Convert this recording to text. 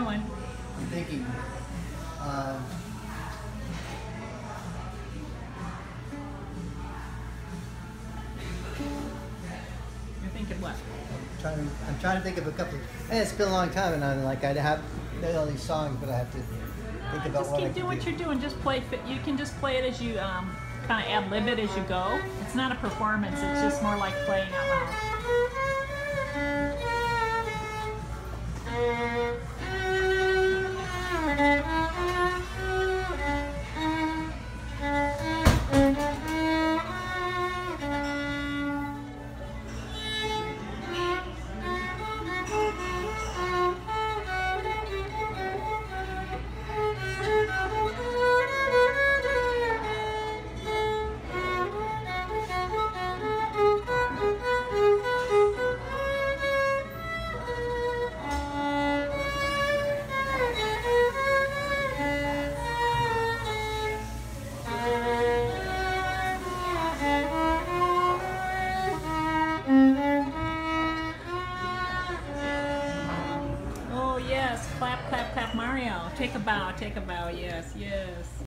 going? I'm thinking. You're thinking what? I'm trying to think of a couple. It's been a long time, and I'm like, I have know all these songs, but I have to think about Just what I keep can doing what do. you're doing. Just play. You can just play it as you kind of ad lib it as you go. It's not a performance. It's just more like playing out loud. Oh yes, clap, clap, clap, Mario. Take a bow, yes, yes.